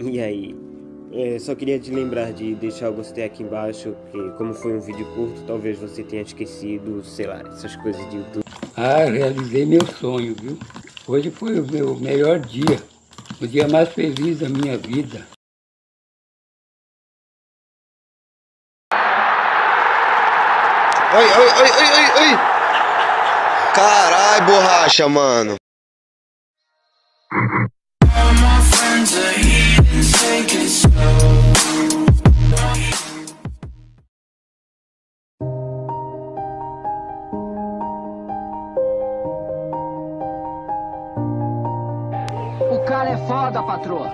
E aí? Só queria te lembrar de deixar o gostei aqui embaixo, porque como foi um vídeo curto, talvez você tenha esquecido, sei lá, essas coisas de YouTube. Ah, realizei meu sonho, viu? Hoje foi o meu melhor dia, o dia mais feliz da minha vida. Oi, oi, oi, oi, oi, oi! Carai, borracha, mano. O cara é foda, patroa.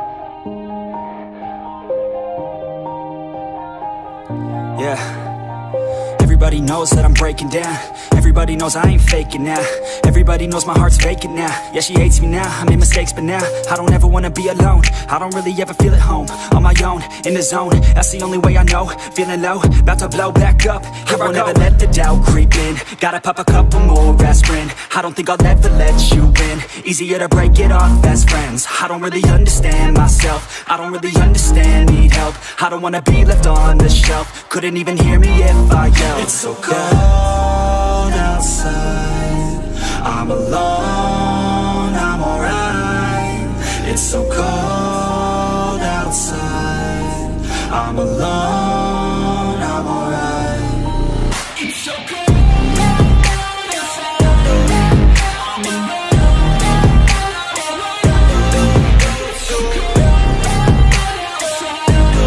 Yeah. Everybody knows that I'm breaking down. Everybody knows I ain't faking now. Everybody knows my heart's vacant now. Yeah, she hates me now, I made mistakes but now I don't ever wanna be alone. I don't really ever feel at home. On my own, in the zone, that's the only way I know. Feeling low, about to blow back up. I won't ever let the doubt creep in. Gotta pop a couple more aspirin. I don't think I'll ever let you in. Easier to break it off best friends. I don't really understand myself. I don't really understand, need help. I don't wanna be left on the shelf. Couldn't even hear me if I yelled. It's so cold outside, I'm alone, I'm alright. It's so cold outside, I'm alone, I'm alright. It's so cold outside, I'm alone. It's so cold outside,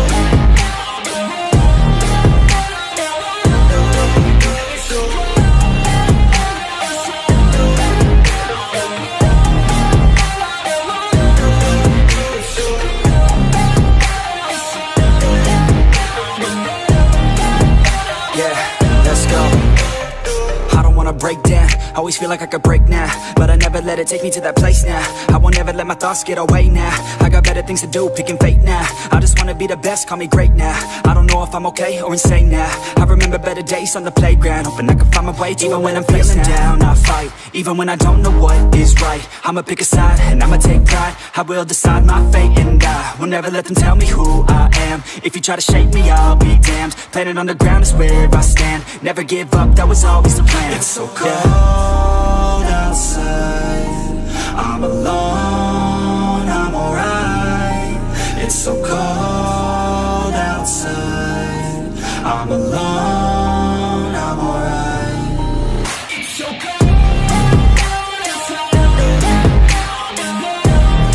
break down, always feel like I could break now, but I never let it take me to that place now. I won't ever let my thoughts get away now. I got better things to do, picking fate now. I just wanna be the best, call me great now. I don't know if I'm okay or insane now. I remember better days on the playground, hoping I can find my way. Even when I'm feeling down, I fight. Even when I don't know what is right, I'ma pick a side and I'ma take pride. I will decide my fate and I will never let them tell me who I am. If you try to shake me, I'll be damned. Planet on the ground is where I stand. Never give up, that was always the plan. It's so cold outside, I'm alone, I'm alright. It's so cold outside, I'm alone, I'm alright. It's so cold outside, I'm alone.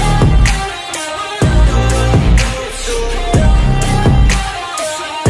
It's so cold outside,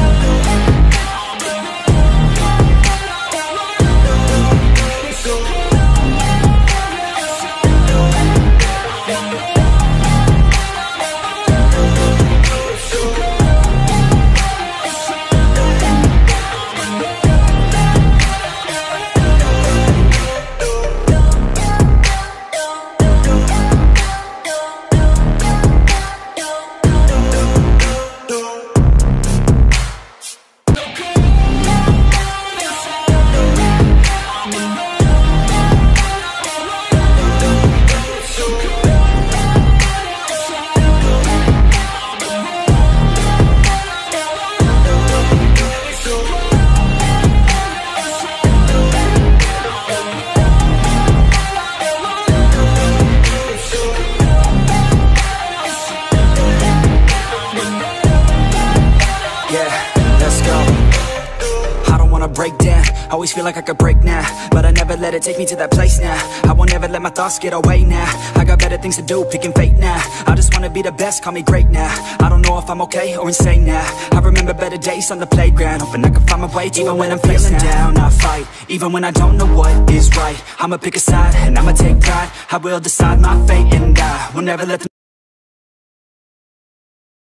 break down, always feel like I could break now, but I never let it take me to that place now. I won't ever let my thoughts get away now. I got better things to do, picking fate now. I just wanna be the best, call me great now. I don't know if I'm okay or insane now. I remember better days on the playground, hoping I can find my way. Even when I'm feeling down, I fight. Even when I don't know what is right, I'ma pick a side and I'ma take pride. I will decide my fate and I will never let them